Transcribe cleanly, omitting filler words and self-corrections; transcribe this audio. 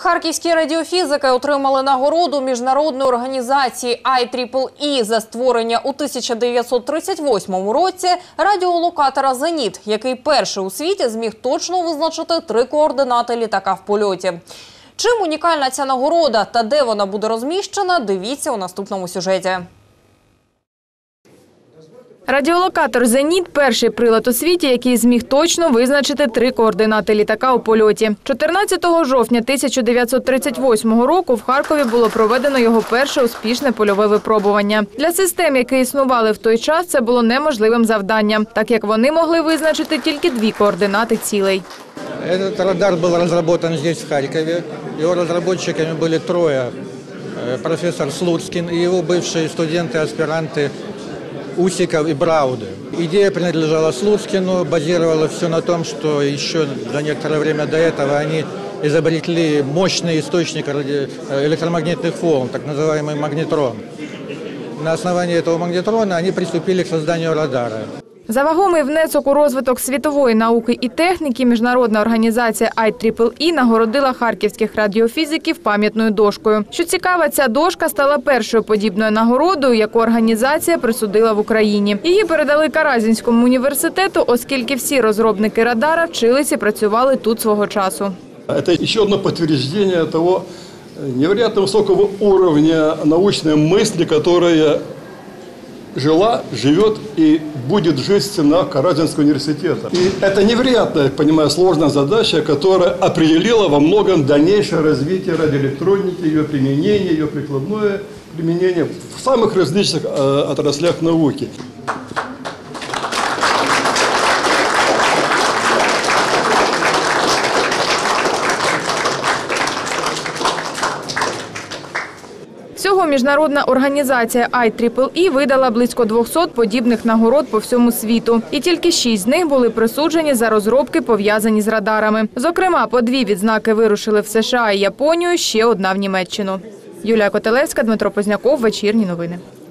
Харківські радіофізики отримали нагороду міжнародної організації IEEE за створення у 1938 році радіолокатора «Зеніт», який перший у світі зміг точно визначити 3 координати літака в польоті. Чим унікальна ця нагорода та де вона буде розміщена, дивіться у наступному сюжеті. Радіолокатор «Зеніт» – перший прилад у світі, який зміг точно визначити 3 координати літака у польоті. 14 жовтня 1938 року в Харкові було проведено його перше успішне польове випробування. Для систем, які існували в той час, це було неможливим завданням, так як вони могли визначити тільки 2 координати цілей. Этот радар был разработан здесь, в Харькове. Его разработчиками были 3. Профессор Слуцкин и его бывшие студенты-аспиранты Усиков и Брауды. Идея принадлежала Слуцкину, базировалась все на том, что еще за некоторое время до этого они изобретли мощный источник электромагнитных волн, так называемый магнетрон. На основании этого магнетрона они приступили к созданию радара. За вагомий внесок у розвиток світової науки і техніки міжнародна організація IEEE нагородила харківських радіофізиків пам'ятною дошкою. Що цікаво, ця дошка стала першою подібною нагородою, яку організація присудила в Україні. Її передали Каразінському університету, оскільки всі розробники радара вчились і працювали тут свого часу. Це ще одне підтвердження того невероятно високого рівня научної мислі, яка жила, живет и будет жить в стенах Каразинского университета. И это невероятная, я понимаю, сложная задача, которая определила во многом дальнейшее развитие радиоэлектроники, ее применение, ее прикладное применение в самых различных отраслях науки. Всього міжнародна організація IEEE видала близько 200 подібних нагород по всьому світу. І тільки 6 з них були присуджені за розробки, пов'язані з радарами. Зокрема, по 2 відзнаки вирушили в США і Японію, ще 1 в Німеччину. Юлія Котелевська, Дмитро Позняков, Вечірні новини.